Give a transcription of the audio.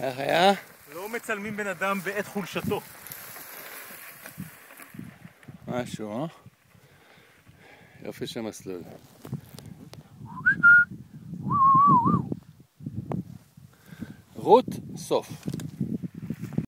איך היה? לא מצלמים בן אדם בעת חולשתו. משהו, אה? יופי של מסלול. רות, סוף.